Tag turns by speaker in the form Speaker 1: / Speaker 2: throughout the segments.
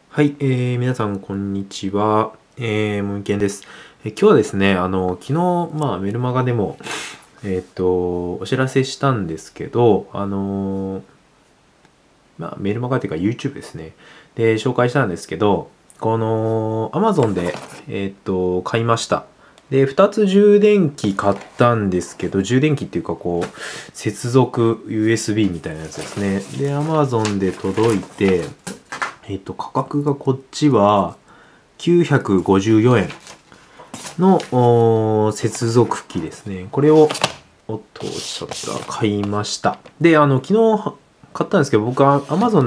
Speaker 1: はい、皆さんこんにちは。もみけんです。今日はですね、昨日、メルマガでも、お知らせしたんですけど、メルマガっていうか YouTube ですね。で、紹介したんですけど、この Amazon で、買いました。で、2つ充電器買ったんですけど、充電器っていうか接続 USB みたいなやつですね。で、Amazon で届いて、価格がこっちは954円の接続機ですね。これを、買いました。で、昨日買ったんですけど、僕は Amazon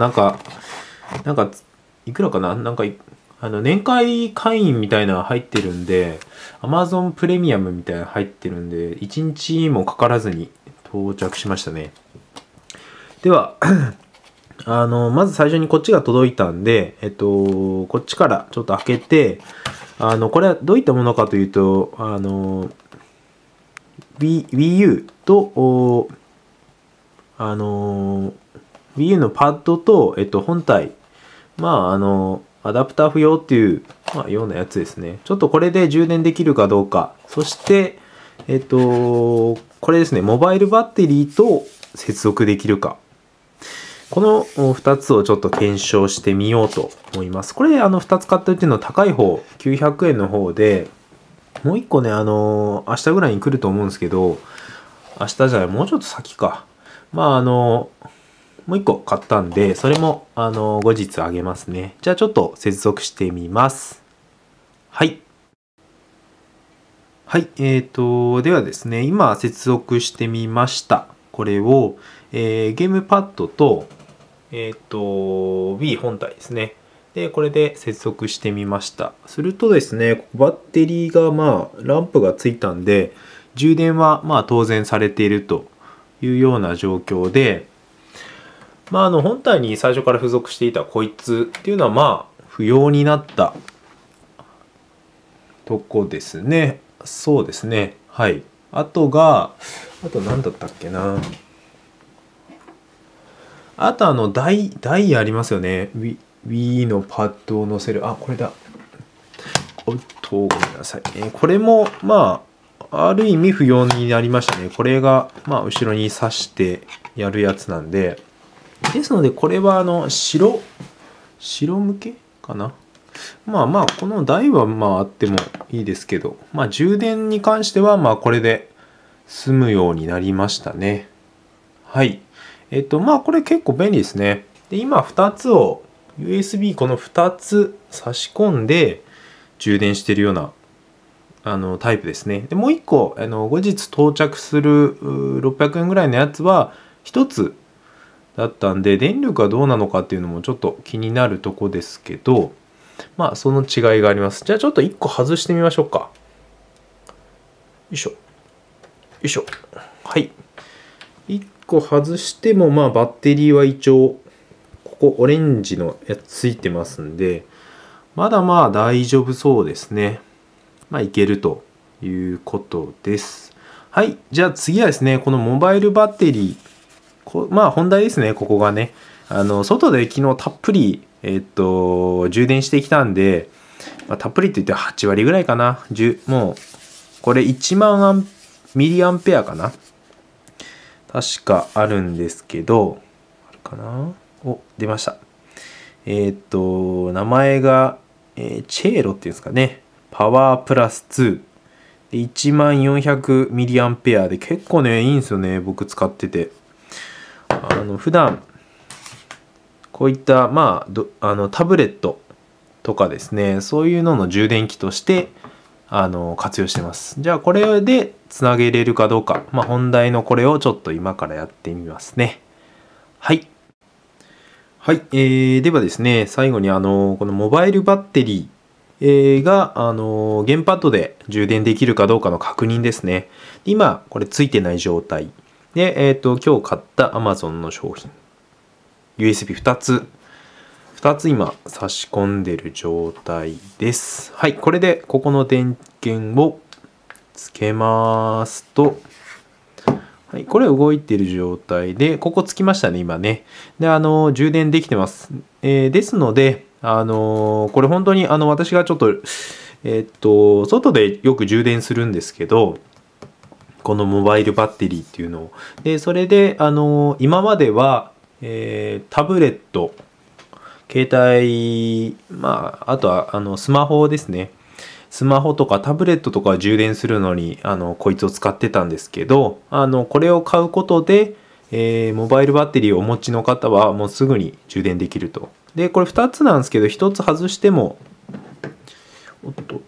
Speaker 1: いくらかな年会会員みたいなの入ってるんで、Amazon プレミアムみたいなの入ってるんで、1日もかからずに到着しましたね。では、まず最初にこっちが届いたんで、こっちからちょっと開けて、これはどういったものかというと、Wii U と、Wii U のパッドと、本体、アダプター不要っていう、ようなやつですね。ちょっとこれで充電できるかどうか。そして、これですね、モバイルバッテリーと接続できるか。この2つをちょっと検証してみようと思います。これ2つ買ったっていうのは高い方、900円の方で、もう1個ね、明日ぐらいに来ると思うんですけど、明日じゃない、もうちょっと先か。もう1個買ったんで、それも後日あげますね。じゃあちょっと接続してみます。はい。はい、ではですね、今接続してみました。これを、ゲームパッドと、Wii 本体ですね。で、これで接続してみました。するとですね、バッテリーがランプがついたんで、充電は当然されているというような状況で、本体に最初から付属していたこいつっていうのは不要になったとこですね。そうですね。はい。あと何だったっけな。あと台ありますよね。Wii のパッドを載せる。これだ。ごめんなさい。これも、ある意味不要になりましたね。これが、後ろに挿してやるやつなんで。ですので、これは、白向けかな。この台はあってもいいですけど、充電に関してはこれで済むようになりましたね。はい。これ結構便利ですね。で、今2つを USB この2つ差し込んで充電しているようなタイプですね。で、もう1個後日到着する600円ぐらいのやつは1つだったんで、電力がどうなのかっていうのもちょっと気になるとこですけど、その違いがあります。じゃあちょっと1個外してみましょうか。よいしょ。よいしょ。はい。1個外してもバッテリーは一応ここオレンジのやつついてますんで、まだ大丈夫そうですね。いけるということです。はい。じゃあ次はですね、このモバイルバッテリー、本題ですね、ここがね。外で昨日たっぷり、充電してきたんで、たっぷりって言って8割ぐらいかな。もう、これ1万ミリアンペアかな。確かあるんですけど、あるかな？出ました。名前が、チェーロっていうんですかね。パワープラス2。1400ミリアンペアで結構ね、いいんですよね。僕使ってて。普段、こういったタブレットとかですね、そういうのの充電器として活用してます。じゃあこれでつなげれるかどうか、本題のこれをちょっと今からやってみますね。はい。はい。ではですね、最後にこのモバイルバッテリーがゲームパッドで充電できるかどうかの確認ですね。今これついてない状態で、今日買った Amazon の商品 USB2 つ今差し込んでる状態です。はい、これでここの電源をつけますと、はい、これ動いてる状態で、ここつきましたね、今ね。で、充電できてます。ですので、 これ本当に私がちょっと、外でよく充電するんですけど、このモバイルバッテリーっていうのを。で、それで、今までは、タブレット、携帯、あとは、スマホですね。スマホとかタブレットとかを充電するのに、こいつを使ってたんですけど、これを買うことで、モバイルバッテリーをお持ちの方はもうすぐに充電できると。で、これ2つなんですけど、1つ外しても、おっと、よ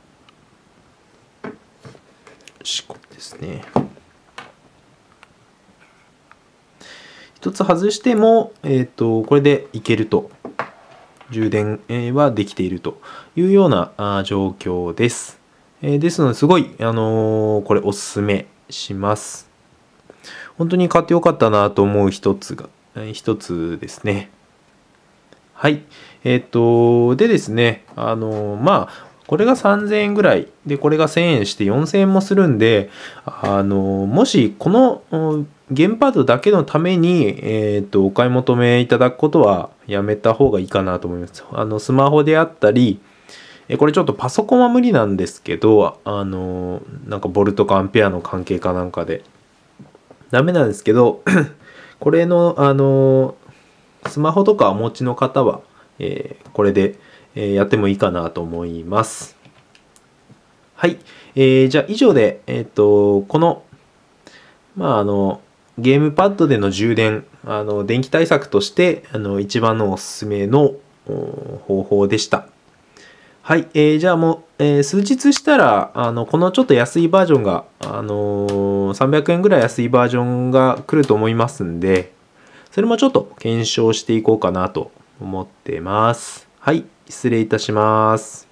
Speaker 1: し、これですね。1つ外しても、これでいけると。充電はできているというような状況です。ですので、すごい、これおすすめします。本当に買ってよかったなと思う一つですね。はい。でですね、これが3000円ぐらいで、これが1000円して4000円もするんで、もしこのゲームパッドだけのために、お買い求めいただくことはやめた方がいいかなと思います。スマホであったり、これちょっとパソコンは無理なんですけど、なんかボルトかアンペアの関係かなんかでダメなんですけど、これの、スマホとかお持ちの方は、これで、やってもいいかなと思います。はい。じゃあ以上で、この、ゲームパッドでの充電、電気対策として、一番のおすすめの方法でした。はい。じゃあもう、数日したら、このちょっと安いバージョンが、300円ぐらい安いバージョンが来ると思いますんで、それもちょっと検証していこうかなと思ってます。はい。失礼いたします。